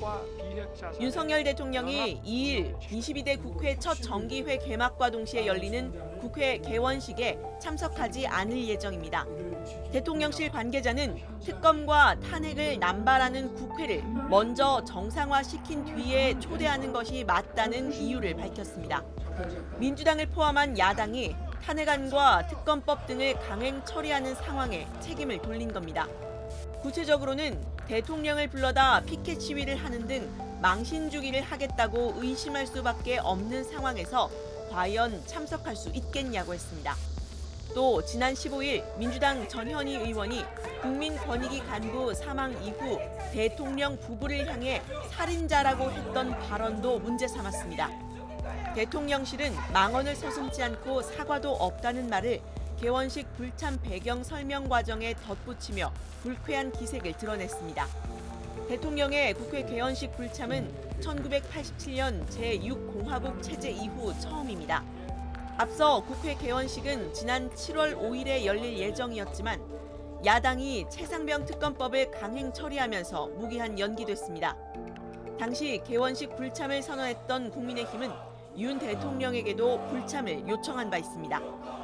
윤석열 대통령이 2일 22대 국회 첫 정기회 개막과 동시에 열리는 국회 개원식에 참석하지 않을 예정입니다. 대통령실 관계자는 특검과 탄핵을 남발하는 국회를 먼저 정상화시킨 뒤에 초대하는 것이 맞다는 이유를 밝혔습니다. 민주당을 포함한 야당이 탄핵안과 특검법 등을 강행 처리하는 상황에 책임을 돌린 겁니다. 구체적으로는 대통령을 불러다 피켓 시위를 하는 등 망신주기를 하겠다고 의심할 수밖에 없는 상황에서 과연 참석할 수 있겠냐고 했습니다. 또 지난 15일 민주당 전현희 의원이 국민권익위 간부 사망 이후 대통령 부부를 향해 살인자라고 했던 발언도 문제 삼았습니다. 대통령실은 망언을 서슴지 않고 사과도 없다는 말을 개원식 불참 배경 설명 과정에 덧붙이며 불쾌한 기색을 드러냈습니다. 대통령의 국회 개원식 불참은 1987년 제6공화국 체제 이후 처음입니다. 앞서 국회 개원식은 지난 7월 5일에 열릴 예정이었지만 야당이 최상병 특검법을 강행 처리하면서 무기한 연기됐습니다. 당시 개원식 불참을 선언했던 국민의힘은 윤 대통령에게도 불참을 요청한 바 있습니다.